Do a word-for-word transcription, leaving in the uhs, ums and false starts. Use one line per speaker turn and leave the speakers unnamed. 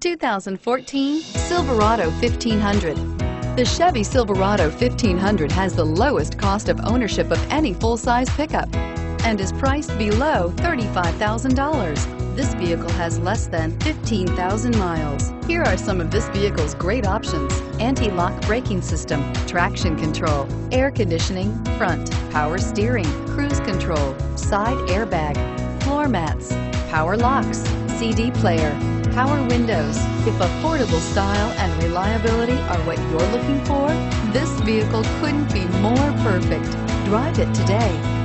two thousand fourteen Silverado fifteen hundred. The Chevy Silverado fifteen hundred has the lowest cost of ownership of any full-size pickup and is priced below thirty-five thousand dollars. This vehicle has less than fifteen thousand miles. Here are some of this vehicle's great options: anti-lock braking system, traction control, air conditioning, front, power steering, cruise control, side airbag, floor mats, power locks, C D player, power windows. If affordable style and reliability are what you're looking for, this vehicle couldn't be more perfect. Drive it today.